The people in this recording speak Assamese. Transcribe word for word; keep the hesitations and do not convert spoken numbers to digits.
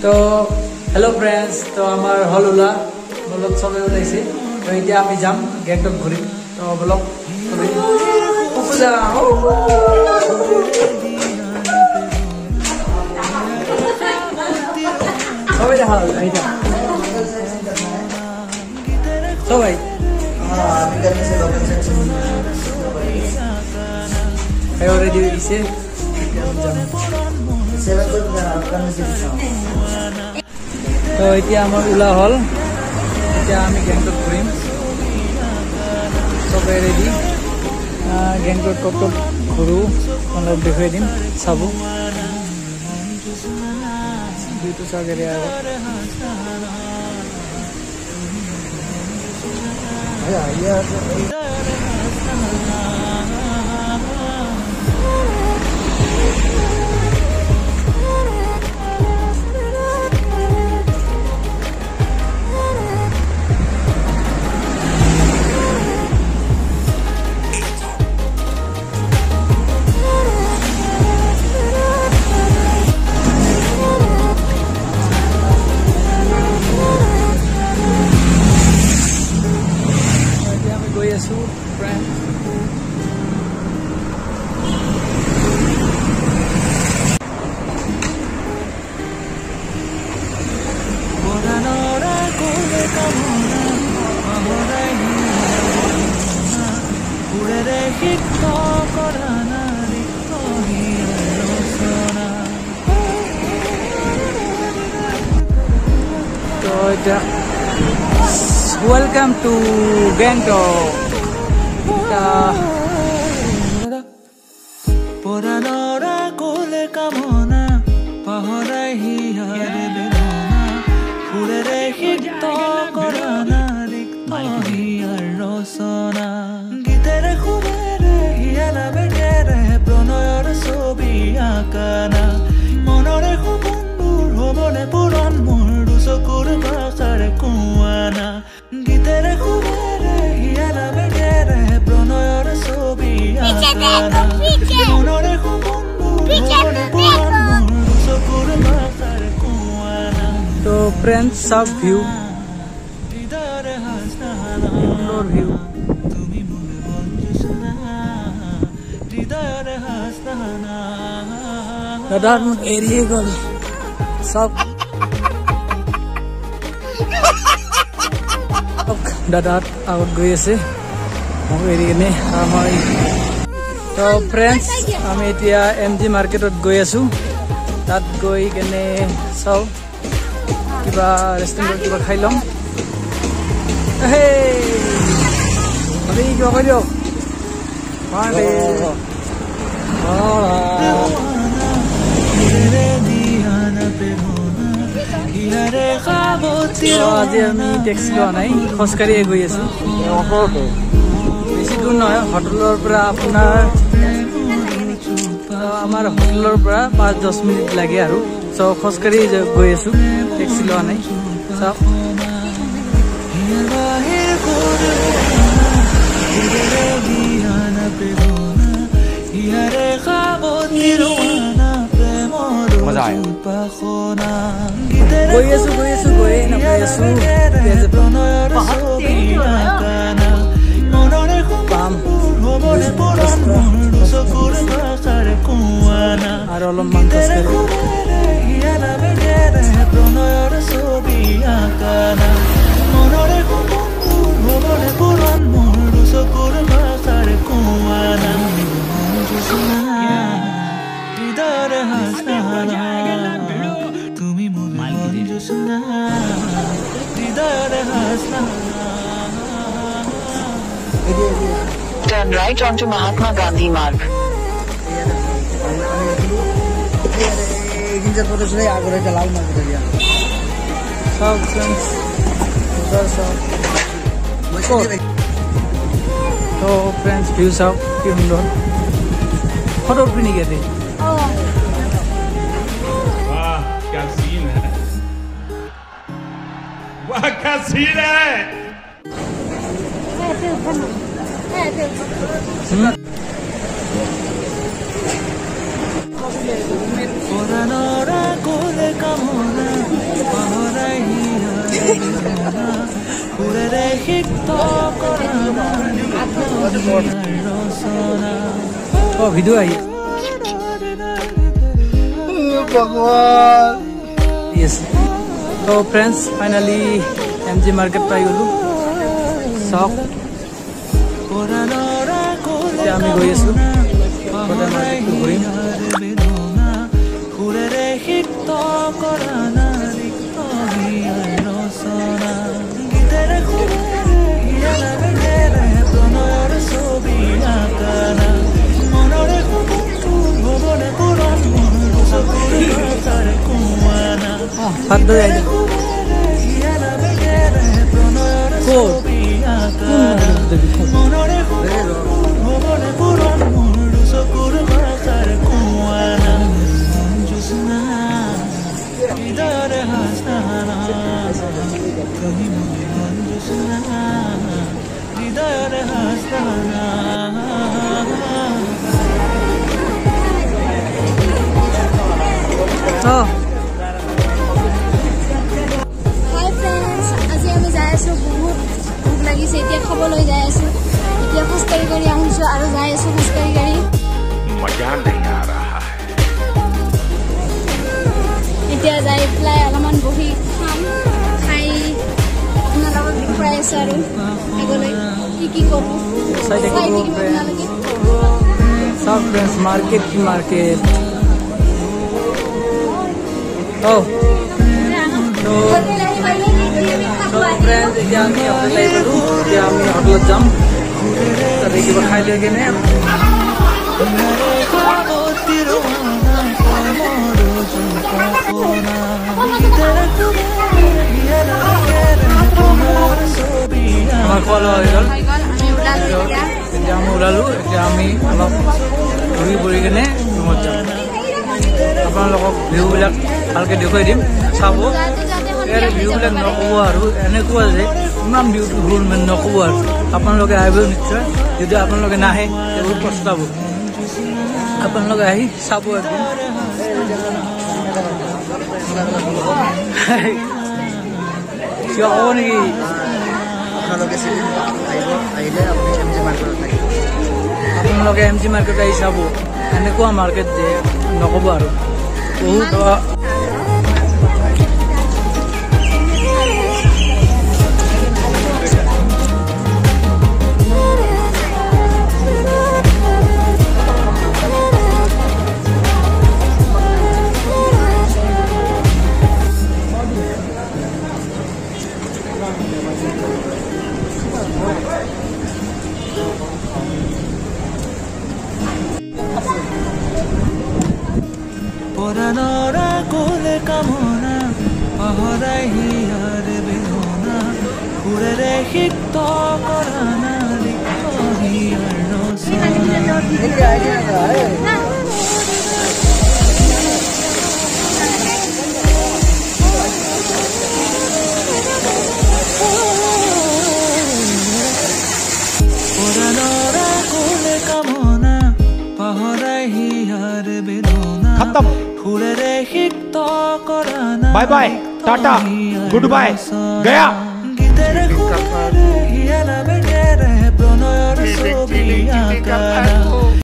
तो हेलो फ्रेंड्स तो आमार हलुला ब्लॉग सबै ओलाइছে तो এতিয়া আমি যাম গেংটক ঘুরি तो ब्लॉग सबै উপজা সবাই দেখা এইটা সবাই আমি करने से लोकल सेक्शन है ऑलरेडी इसे सेवन को करने से तो এতিয়া আমার উলা হল এতিয়া আমি গেংটক ঘুরিম সবাই রেডি গেংটক কত ঘুরু অলপ দেখাই দিম চাবো দুটো সাগরে আগে আয়া ইয়া Welcome to Gangtok. Poranora kole kamona pahorai hiyare bedona purere hikto korana dikto hiyar rosona gitere khubere hiyana bedere pronoyor sobi akana monore khubundur hobole puron mor dusokur bakare kuana gitere khubere hiyana bedere pronoyor sobi akana monore khubundur hobole puron mor dusokur bakare kuana तो फ्रेंड्स सब व्यू इंडोर व्यू दादार मुझ एरिया गल सब दादार आउट गए से हम एरिया ने हमारी तो फ्रेंड्स हम इतिया एमजी मार्केट गए आसु तात गई केने सब किबा रेस्टुरेंट किबा खाइ लम हे अरे किबा खाइ दियो मारे आज আমি ট্যাক্সি লোৱা নাই খোজকাঢ়ি গৈ আছো বেছি দূৰ নহয় হোটেলৰ পৰা আপোনাৰ আমাৰ হোটেলৰ পৰা পাঁচ দহ মিনিট লাগে আৰু সো খোজকাঢ়ি গৈ আছো ট্যাক্সি লোৱা নাই সব मजा आया गई आसु गई आसु गई ना गई आसु और अलपमान Turn right onto Mahatma Gandhi Marg. तो फ्रेंड्स व्यू सब की सुंदर फोटो भी नहीं गए वाह क्या सीन है वाह क्या सीन है Poranora kole kamona Oh, video ahi. Yes. So friends, finally M G Market pai golu. Shop. Ami goi asu. Koda market to goi. Hot dog aja. Cool. Oh. Hi friends, আজি আমি যাই আছো বহুত ভোক লাগিছে এতিয়া খাবলৈ যাই আছো এতিয়া খোজকাঢ়ি গাড়ী আহিছো আৰু যাই আছো খোজকাঢ়ি গাড়ী मजा नहीं आ रहा है এতিয়া যাই পেলাই অলপমান বহি খাম খাই আপোনাৰ লগত দেখুৱাই আছো আৰু আগলৈ কি কি কৰো চাই থাকিব আপোনালোকে South Friends Market की market. Oh. So, so friends, dia kami hotel lagi dulu. Dia kami hotel jam. Tadi kita khai lagi ni. Amar kalau itu. Dia kami ulalu. Dia kami alap buri buri kene rumah jam. আপোনালোকক ভিউ বিলাক ভালকে দেখুৱাই দিম চাব ইয়াৰ ভিউ বিলাক নক'ব আৰু এনেকুৱা যে ইমান বিউটিফুল মানে নক'ব আৰু আপোনালোকে আহিব নিশ্চয় যদি আপোনালোকে নাহে বহুত পস্তাব আপোনালোকে আহি চাব একদম কিয় হ'ব নেকি আপোনালোকে এম জি মাৰ্কেট আহি চাব এনেকুৱা মাৰ্কেট যে নক'ব আৰু বহুত Poranora kule kamona pahorai hiyar binona kurere hitto korana likho hiyar no Poranora kule kamona pahorai hiyar binona खत्म bye bye tata goodbye गया